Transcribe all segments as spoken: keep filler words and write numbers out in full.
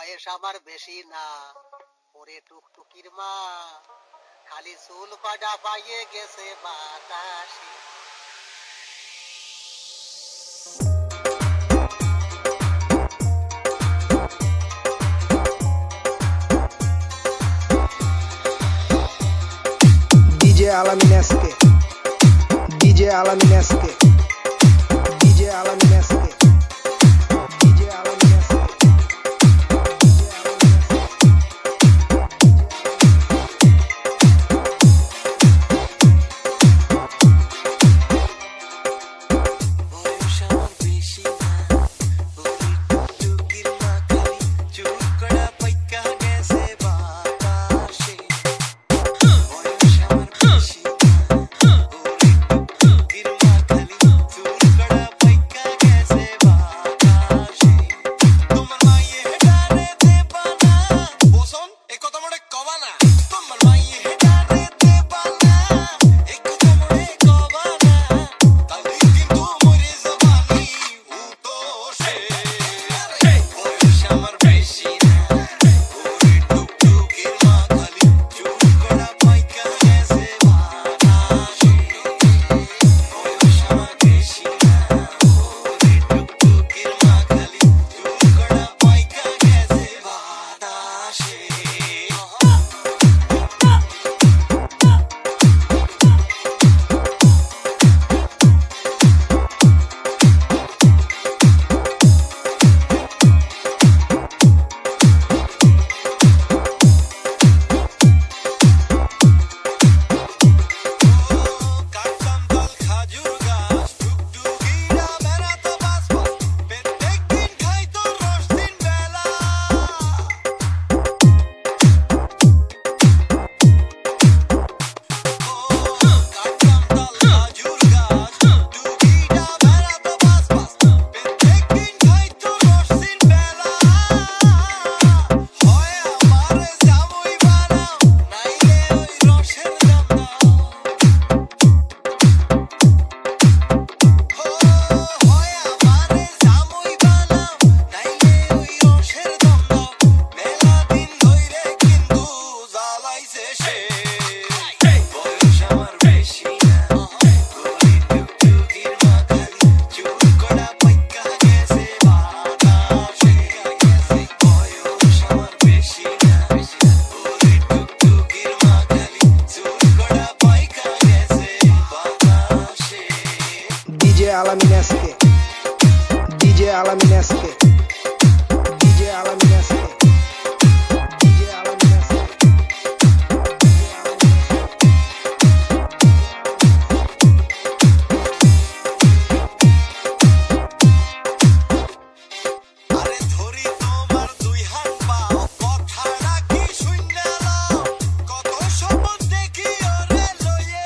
বয়স আমার বেশি না, ওরে টুকটুকির মা খালি চুল পাডা পাইয়ে গেছে বাতাসে। DJ Alamin SK, DJ Alamin SK, DJ Alamin SK, DJ Alamin SK. Alamin eske, DJ Alamin SK, DJ Alamin SK, DJ Alamin SK. আরে ধরি তোমার দুই হাত পাও কথাটা কি শুনলা কত স্বপ্ন দেখি ওরে লয়ে।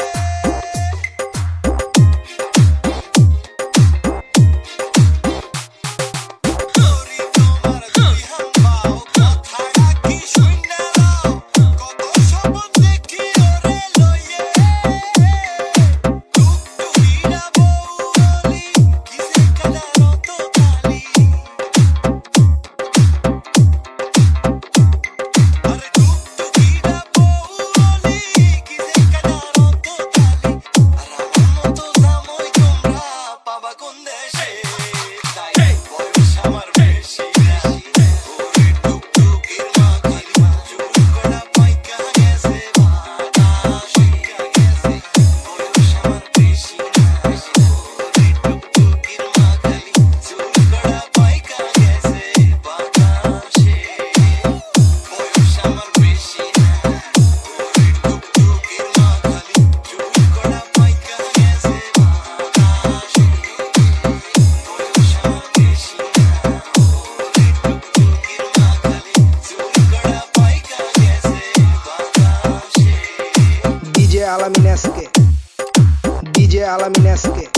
DJ Alamin SK, DJ Alamin SK.